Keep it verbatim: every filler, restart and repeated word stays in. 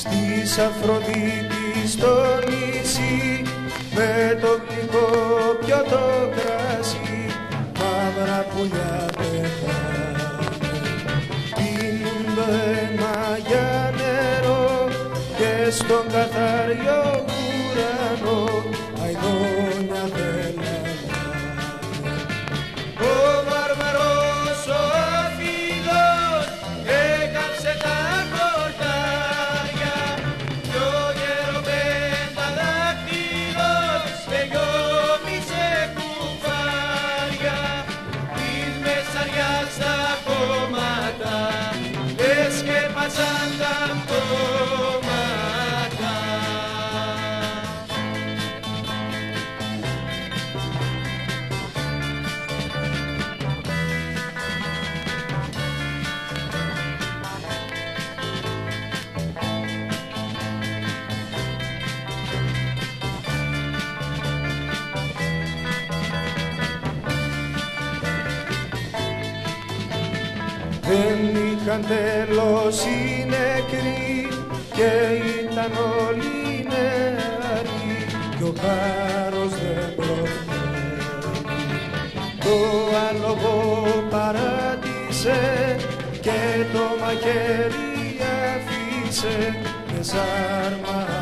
της Αφροδίτης στο νησί, με το γλυκό πιωτό κρασί, μαύρα πουλιά πετάνε, πίνουν το αίμα για νερό και στον καθαριό ουρανό αηδόνια θέλανε. Ο βαρβαρός ο Αφιδός έκαψε τα χορτάρια κι ο γεροπένταδακτυλός τελειόμησε κουφάρια της Μεσαριάς στα κόμματα έσκεπασαν τα πτώματα. Δεν είχαν τέλος οι νεκροί και ήταν όλοι νεαροί κι ο χάρος δεν προφέρει. Το άλογο παράτησε και το μαχαίρι αφήσε με σάρμα